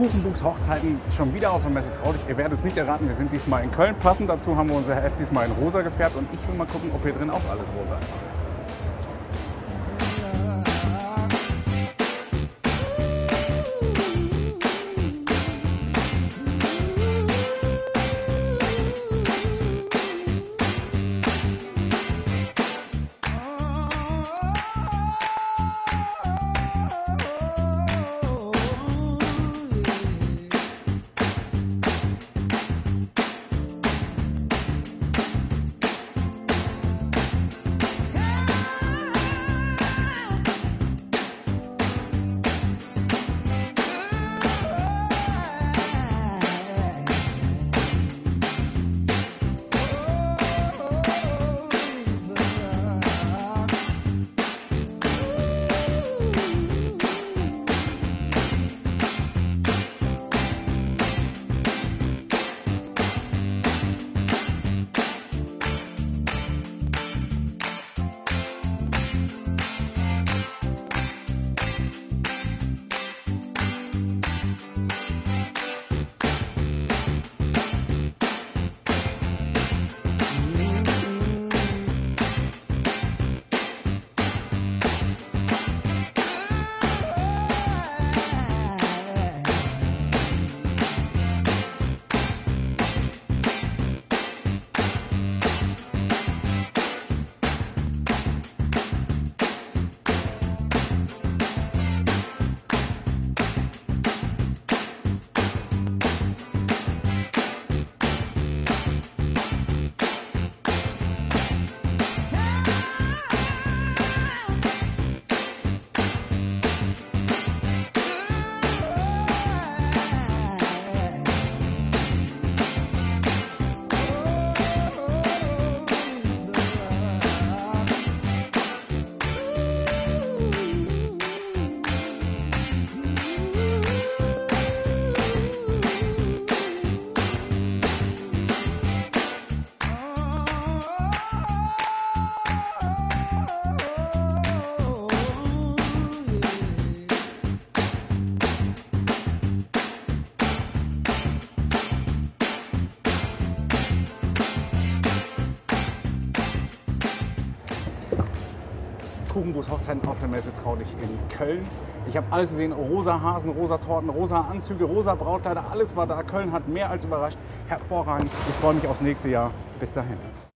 Kuchenbuchs Hochzeiten schon wieder auf der Messe Traulich. Ihr werdet es nicht erraten, wir sind diesmal in Köln. Passend dazu haben wir unser Heft diesmal in rosa gefärbt und ich will mal gucken, ob hier drin auch alles rosa ist. Kuchenbuchs Hochzeiten auf der Messe Traulich in Köln. Ich habe alles gesehen, rosa Hasen, rosa Torten, rosa Anzüge, rosa Brautkleider, alles war da. Köln hat mehr als überrascht. Hervorragend. Ich freue mich aufs nächste Jahr. Bis dahin.